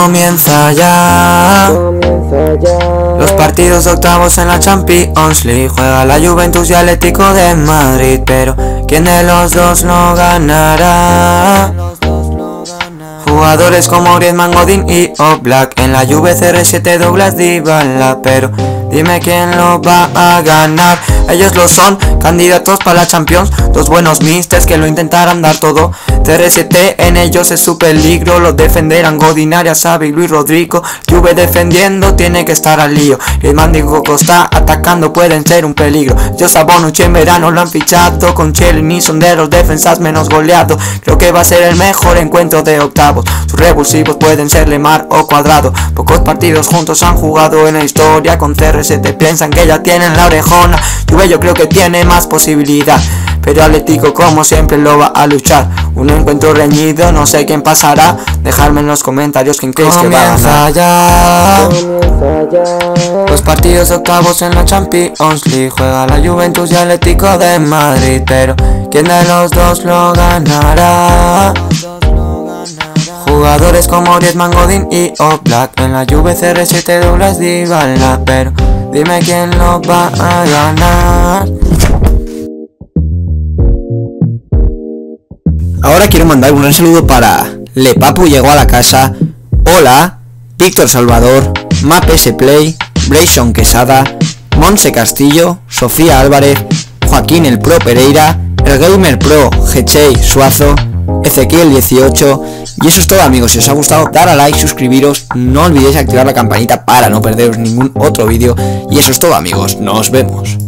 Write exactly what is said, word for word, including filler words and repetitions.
Comienza ya los partidos de octavos en la Champions League. Juega la Juventus y Atlético de Madrid, pero ¿quién de los dos lo ganará? Jugadores como Griezmann, Godín y Oblak. En la Juve C R siete Douglas Dybala, pero dime quién lo va a ganar. Ellos lo son, candidatos para la Champions. Dos buenos misters que lo intentarán dar todo. C R siete en ellos es su peligro. Lo defenderán Godín, Arias, Xavi, Luis Rodrigo. Juve defendiendo, tiene que estar al lío. Griezmann, Diego Costa atacando, pueden ser un peligro. José Bonucci en verano lo han fichado. Con Chiellini son de los defensas menos goleados. Creo que va a ser el mejor encuentro de octavos. Sus revulsivos pueden ser Lemar o Cuadrado. Pocos partidos juntos han jugado en la historia. Con C R siete piensan que ya tienen la orejona. Juve yo creo que tiene más posibilidad, pero Atlético como siempre lo va a luchar. Un encuentro reñido, no sé quién pasará. Dejadme en los comentarios quién creéis que va a ganar. Ya. Los partidos de octavos en la Champions League. Juega la Juventus y Atlético de Madrid, pero ¿quién de los dos lo ganará? Jugadores como Griezmann, Godín y Oblak. En la Juve C R siete Douglas Dybala, pero dime quién lo va a ganar. Ahora quiero mandar un gran saludo para Le Papu llegó a la casa, Hola, Víctor Salvador, Mapes Play, Brayson Quesada, Monse Castillo, Sofía Álvarez, Joaquín el Pro Pereira, el Gamer Pro Gechey Suazo, Ezequiel dieciocho. Y eso es todo, amigos. Si os ha gustado, dar a like, suscribiros, no olvidéis activar la campanita para no perderos ningún otro vídeo. Y eso es todo, amigos, nos vemos.